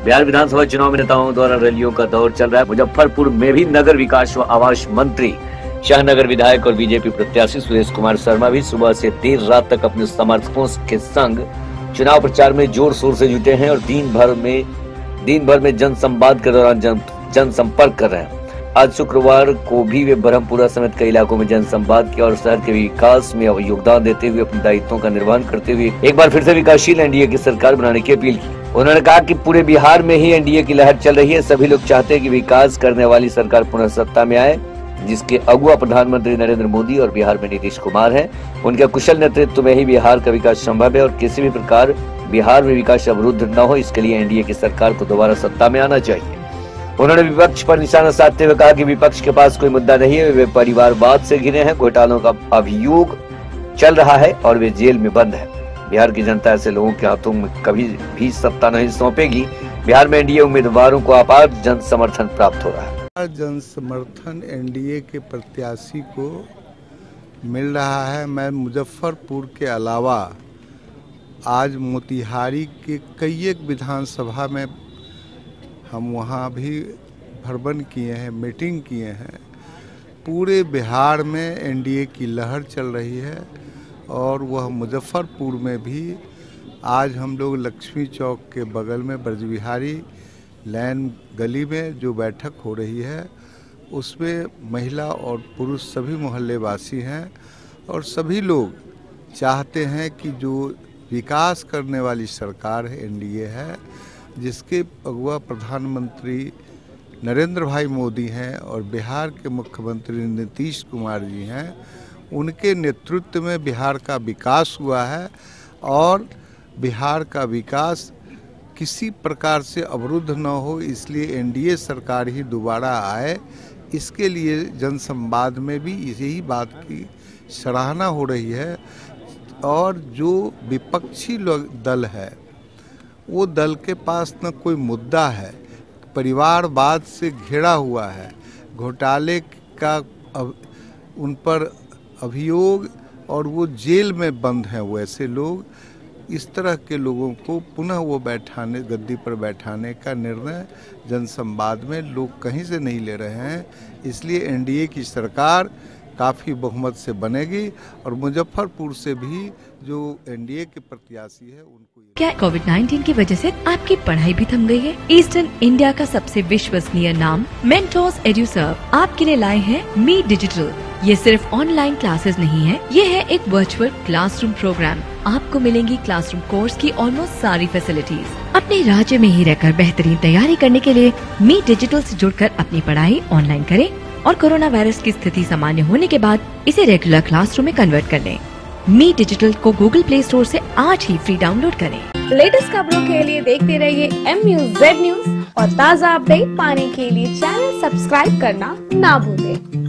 बिहार विधानसभा चुनाव में नेताओं द्वारा रैलियों का दौर चल रहा है। मुजफ्फरपुर में भी नगर विकास व आवास मंत्री शाहनगर विधायक और बीजेपी प्रत्याशी सुरेश कुमार शर्मा भी सुबह से देर रात तक अपने समर्थकों के संग चुनाव प्रचार में जोर शोर से जुटे हैं और दिन भर में जनसंवाद के दौरान जनसंपर्क कर रहे हैं। आज शुक्रवार को भी वे ब्रह्मपुरा समेत कई इलाकों में जनसंवाद किया और शहर के विकास में योगदान देते हुए अपने दायित्वों का निर्वहन करते हुए एक बार फिर से विकासशील एनडीए की सरकार बनाने की अपील की। उन्होंने कहा कि पूरे बिहार में ही एनडीए की लहर चल रही है। सभी लोग चाहते हैं कि विकास करने वाली सरकार पुनः सत्ता में आए, जिसके अगुवा प्रधानमंत्री नरेंद्र मोदी और बिहार में नीतीश कुमार हैं। उनके कुशल नेतृत्व में ही बिहार का विकास संभव है और किसी भी प्रकार बिहार में विकास अवरुद्ध न हो, इसके लिए एनडीए की सरकार को दोबारा सत्ता में आना चाहिए। उन्होंने विपक्ष पर निशाना साधते हुए कहा कि विपक्ष के पास कोई मुद्दा नहीं है, वे परिवारवाद से घिरे हैं, घोटालों का अभियोग चल रहा है और वे जेल में बंद है। बिहार की जनता ऐसे लोगों के हाथों में कभी भी सत्ता नहीं सौंपेगी। बिहार में एनडीए उम्मीदवारों को अपार जन समर्थन प्राप्त हो रहा है। जन समर्थन एनडीए के प्रत्याशी को मिल रहा है। मैं मुजफ्फरपुर के अलावा आज मोतिहारी के कई एक विधानसभा में हम वहाँ भी भ्रमण किए हैं, मीटिंग किए हैं। पूरे बिहार में एनडीए की लहर चल रही है और वह मुजफ्फरपुर में भी आज हम लोग लक्ष्मी चौक के बगल में ब्रजबिहारी लैन गली में जो बैठक हो रही है उसमें महिला और पुरुष सभी मोहल्ले वासी हैं और सभी लोग चाहते हैं कि जो विकास करने वाली सरकार है एनडीए है, जिसके अगुवा प्रधानमंत्री नरेंद्र भाई मोदी हैं और बिहार के मुख्यमंत्री नीतीश कुमार जी हैं, उनके नेतृत्व में बिहार का विकास हुआ है और बिहार का विकास किसी प्रकार से अवरुद्ध न हो, इसलिए एनडीए सरकार ही दोबारा आए। इसके लिए जनसंवाद में भी यही बात की सराहना हो रही है और जो विपक्षी दल है वो दल के पास न कोई मुद्दा है, परिवारवाद से घिरा हुआ है, घोटाले का उन पर अभियोग और वो जेल में बंद हैं। वैसे लोग, इस तरह के लोगों को पुनः वो गद्दी पर बैठाने का निर्णय जनसंवाद में लोग कहीं से नहीं ले रहे हैं। इसलिए एनडीए की सरकार काफ़ी बहुमत से बनेगी और मुजफ्फरपुर से भी जो एनडीए के प्रत्याशी है उनको। क्या कोविड-19 की वजह से आपकी पढ़ाई भी थम गई है? ईस्टर्न इंडिया का सबसे विश्वसनीय नाम मेंटोर्स एड्यूसर्व आपके लिए लाए हैं मी डिजिटल। ये सिर्फ ऑनलाइन क्लासेस नहीं है, ये है एक वर्चुअल क्लासरूम प्रोग्राम। आपको मिलेंगी क्लासरूम कोर्स की ऑलमोस्ट सारी फैसिलिटीज। अपने राज्य में ही रहकर बेहतरीन तैयारी करने के लिए मी डिजिटल से जुड़कर अपनी पढ़ाई ऑनलाइन करें और कोरोना वायरस की स्थिति सामान्य होने के बाद इसे रेगुलर क्लासरूम में कन्वर्ट कर लें। मी डिजिटल को गूगल प्ले स्टोर से आज ही फ्री डाउनलोड करें। लेटेस्ट खबरों के लिए देखते रहिए MUZ न्यूज और ताज़ा अपडेट पाने के लिए चैनल सब्सक्राइब करना ना भूलें।